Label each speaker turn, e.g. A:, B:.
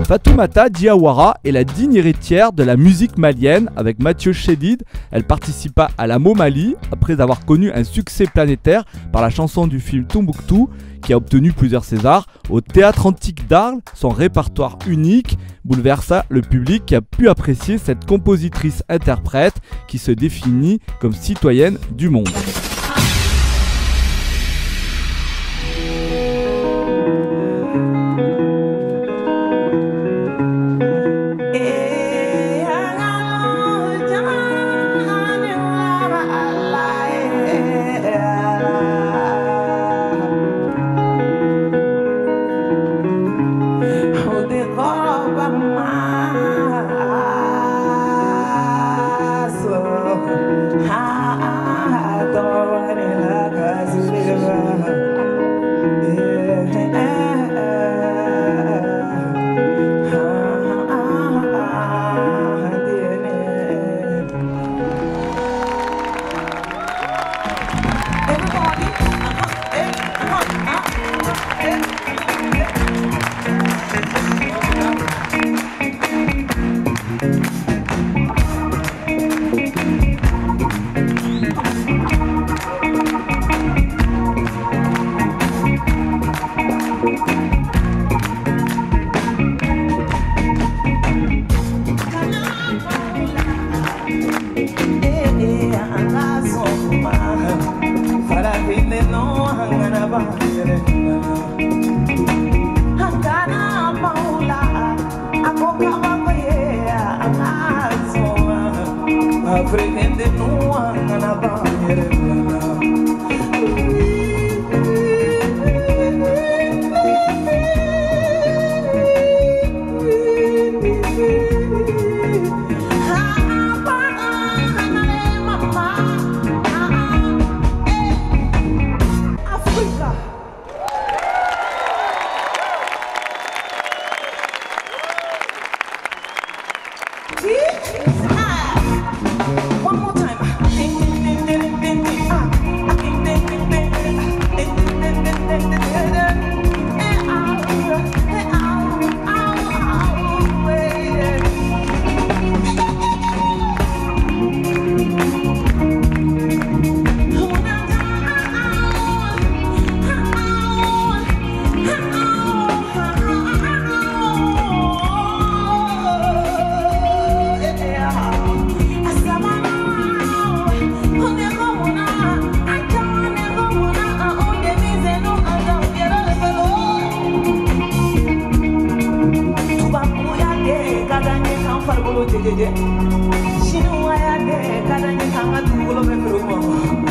A: Fatoumata Diawara est la digne héritière de la musique malienne avec Mathieu Chédid. Elle participa à la Momali après avoir connu un succès planétaire par la chanson du film Tombouctou qui a obtenu plusieurs Césars. Au Théâtre Antique d'Arles, son répertoire unique bouleversa le public qui a pu apprécier cette compositrice-interprète qui se définit comme citoyenne du monde.
B: Chinois, kadang-kadang tu kalau memperumah.